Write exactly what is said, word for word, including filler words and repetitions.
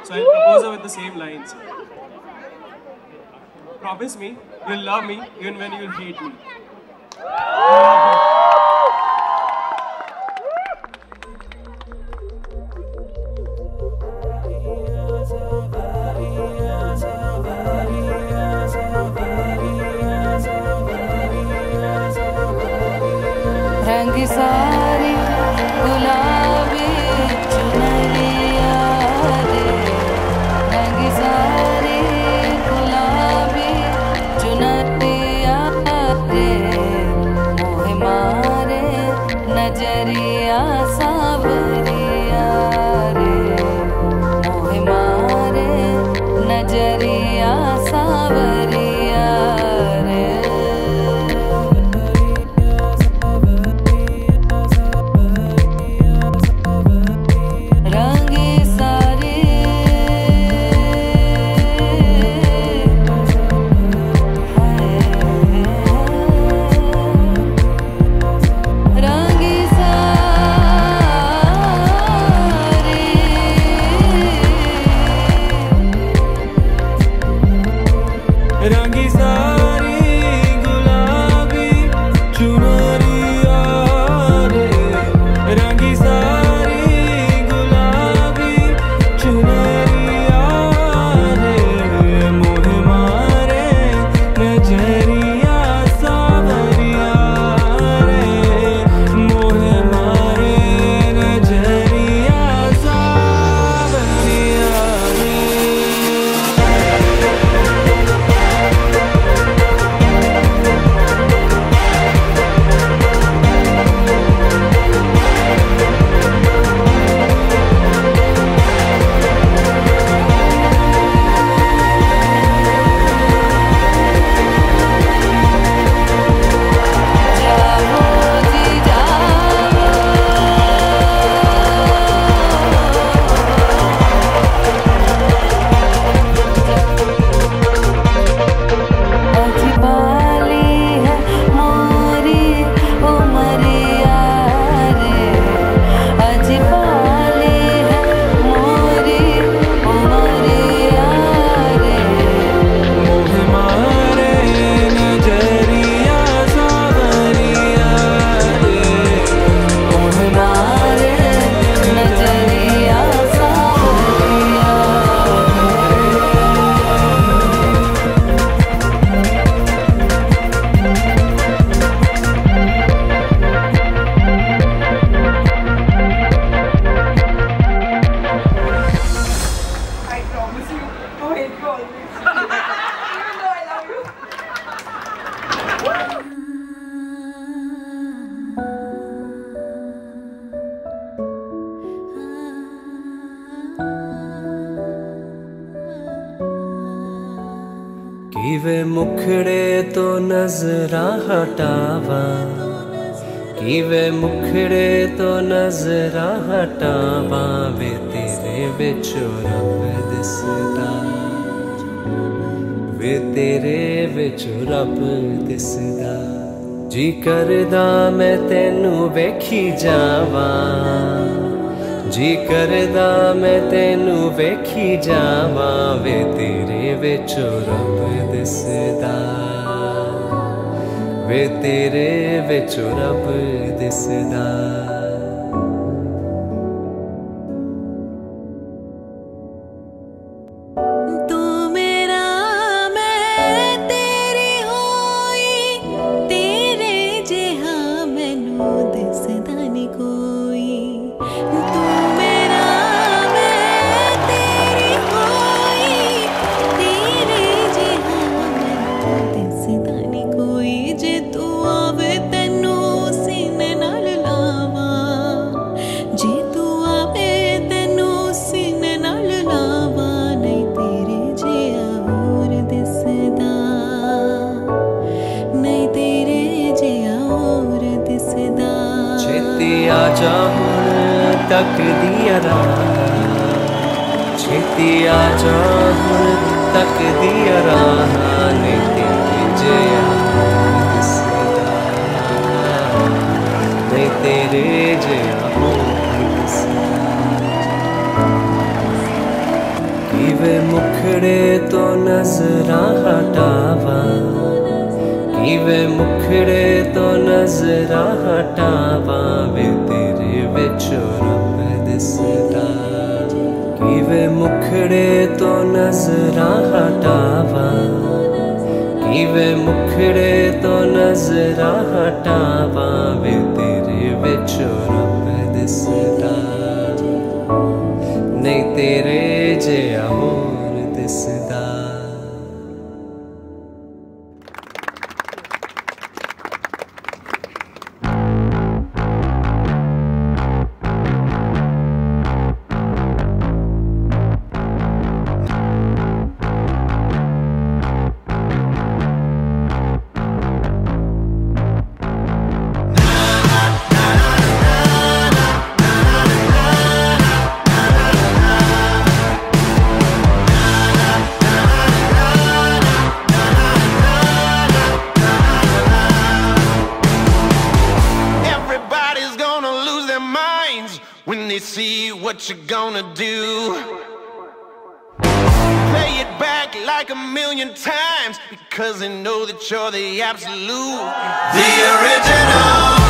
So I'll propose her with the same lines. Promise me you'll love me even when you'll hate me. रंग सारी गुलाबी चुनरिया रे, रंग सारी गुलाबी चुनरिया रे, मोह मारे नजरिया सावरिया रे, मोह मारे नजरिया सावरिया रे। रंगी सारी गुलाबी चुनरिया रे, रंगी सारी गुलाबी चुनरिया रे, मोह मारे नजरिया सावरिया रे, मोह मारे नजरिया सावरिया रे। किवे मुखड़े तो नजरा हटावा, किवे मुखड़े तो नजरा हटावा, वे तेरे विचों रब दिसदा, वे तेरे विचों रब दिसदा। जी करदा मैं तेनू वेखी जावा, जी करदा मैं तेनू वेखी जावा, वे तेरे विचों रब दिसदा, वे तेरे विचों रब दिसदा। आजा हुण तक दिया छेती आजा हुण तक दिया ने तेरे जया दिसदा, ने तेरे जया दिसदा। किवे मुखड़े तो नजरा हटावा किवे मुखड़े तो नजरा हटावा वे तेरे विचों रब दिसदा किवे मुखड़े तो नजरा हटावा किवे मुखड़े तो नजरा हटावा वे तेरे विचों रब दिसदा नहीं तेरे जिहा होर दिसदा when they see what you're gonna do. Play it back like a million times because they know that you're the absolute, the original.